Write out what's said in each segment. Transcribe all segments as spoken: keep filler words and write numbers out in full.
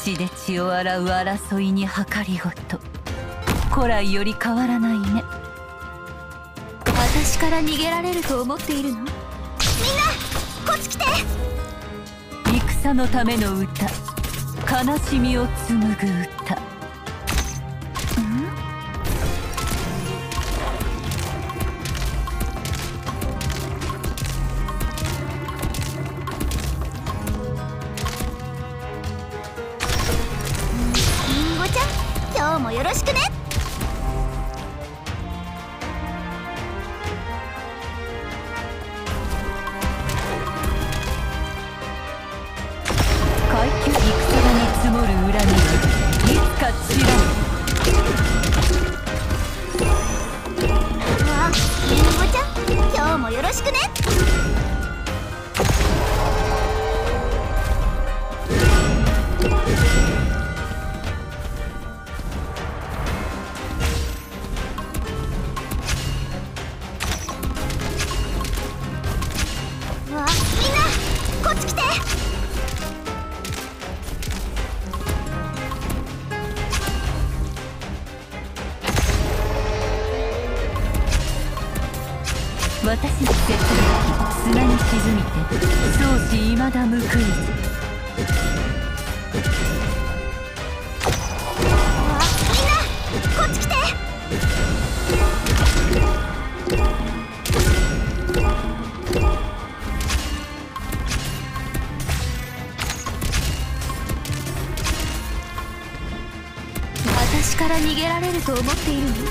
血で血を洗う争いに計りごと、古来より変わらないね。 私から逃げられると思っているの？みんなこっち来て。 戦のための歌、悲しみを紡ぐ歌。 りんごちゃん、今日もよろしくね。 階級戦に積もる恨みはいつか散らん。 わあ、りんごちゃん、今日もよろしくね。わあ、みんなこっち来て。 私の絶力砂に沈みて相思未だ報いず。 わあ、みんなこっち来て。私から逃げられると思っているの？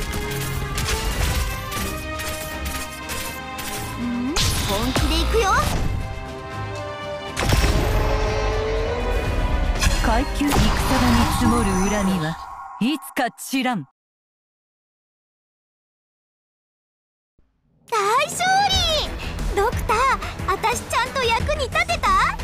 本気で行くよ。 階級戦に積もる恨みはいつか散らん。 大勝利！ドクター、私ちゃんと役に立てた？